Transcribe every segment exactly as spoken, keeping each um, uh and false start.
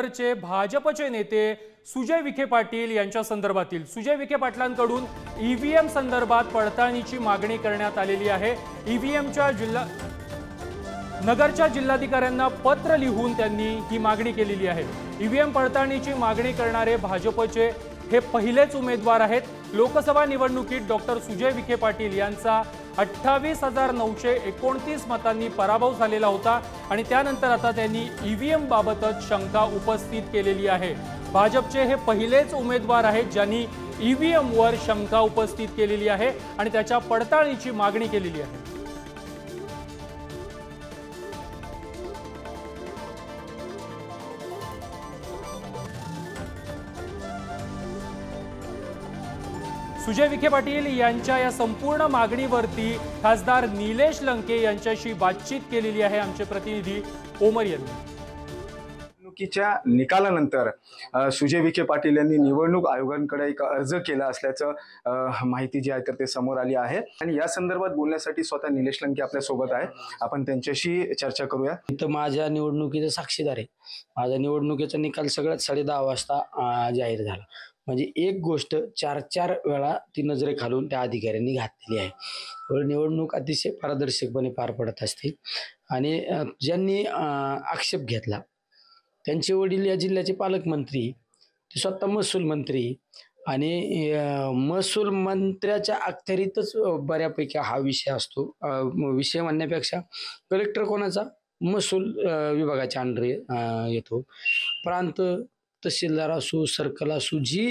चे भाजपचे नेते सुजय विखे पाटील यांच्या संदर्भातील सुजय विखे पाटलांकडून ईव्हीएम संदर्भात पडताळणीची मागणी करण्यात आलेली आहे। ईव्हीएमच्या जिल्हा नगरच्या जिल्हाधिकाऱ्यांना पत्र लिहून त्यांनी ही मागणी केलेली आहे। ईव्हीएम पडताळणीची मागणी करणारे भाजपचे हे पहिलेच उमेदवार आहेत। लोकसभा निवडणुकीत डॉक्टर सुजय विखे पाटील यांचा अठ्ठावीस हजार नऊशे एकोणतीस मतांनी पराभव झालेला होता आणि त्यानंतर आता त्यांनी ईव्हीएम बाबतच शंका उपस्थित केलेली आहे। भाजपचे हे पहिलेच उमेदवार आहेत ज्यांनी ईव्हीएम वर शंका उपस्थित केलेली आहे आणि त्याच्या पडताळणीची मागणी केलेली आहे। सुजय विखे पाटील यांच्या या संपूर्ण मागणीवरती खासदार निलेश लंके यांच्याशी बातचीत केलेली आहे आमचे प्रतिनिधी ओमर यांनी। निवडणुकीच्या निकालानंतर सुजय विखे पाटील यांनी निवडणूक आयोगाकडे एक अर्ज केला असल्याचं माहिती जी आहे तर ते समोर आली आहे आणि या संदर्भात बोलण्यासाठी स्वतः निलेश लंके आपल्या सोबत आहे। आपण त्यांच्याशी चर्चा करूया। इथं माझ्या निवडणुकीचा साक्षीदार आहे। माझ्या निवडणुकीचा निकाल सगळ्यात साडे दहा वाजता जाहीर झाला। म्हणजे एक गोष्ट चार चार वेळा ती नजरे खालून त्या अधिकाऱ्यांनी घातलेली आहे। निवडणूक अतिशय पारदर्शकपणे पार पडत असते आणि ज्यांनी आक्षेप घेतला त्यांचे वडील या जिल्ह्याचे पालकमंत्री, ते स्वतः महसूल मंत्री आणि महसूल मंत्र्याच्या अखत्यारीतच बऱ्यापैकी हा विषय असतो। विषय म्हणण्यापेक्षा कलेक्टर कोणाचा, महसूल विभागाच्या अंडर येतो। प्रांत तहसीलदार असो, सर्कल असो, जी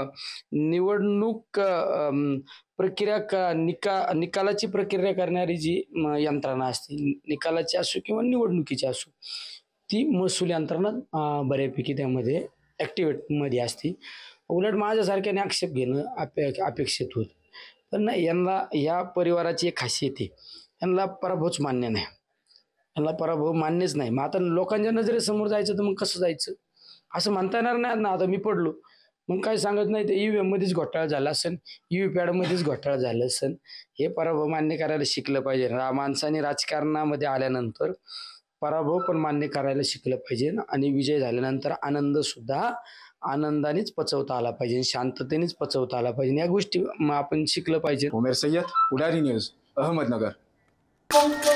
निवडणूक प्रक्रिया निका निकालाची प्रक्रिया करणारी जी यंत्रणा असते, निकालाची असो किंवा निवडणुकीची असो, ती महसूल यंत्रणा बऱ्यापैकी त्यामध्ये ॲक्टिवेट मध्ये असते। उलट माझ्यासारख्याने आक्षेप घेणं अपे अपेक्षित होत, पण नाही, यांना या परिवाराची एक खासियत आहे, यांना पराभवच मान्य नाही, यांना पराभव मान्यच नाही। मग आता लोकांच्या नजरेसमोर जायचं तर मग कसं जायचं असं म्हणता येणार नाही ना। आता मी पडलो मग काय सांगत नाही, ते ईव्हीएम मध्येच घोटाळा झाला असेल, ईव्ही पॅड मध्येच घोटाळा झाला असेल, हे पराभव मान्य करायला शिकलं पाहिजे। माणसाने राजकारणामध्ये आल्यानंतर पराभव पण मान्य करायला शिकलं पाहिजे आणि विजय झाल्यानंतर आनंद सुद्धा आनंदानेच पचवता आला पाहिजे, शांततेनेच पचवता आला पाहिजे। या गोष्टी आपण शिकलं पाहिजे। उमेर सय्यद, पुढारी न्यूज, अहमदनगर।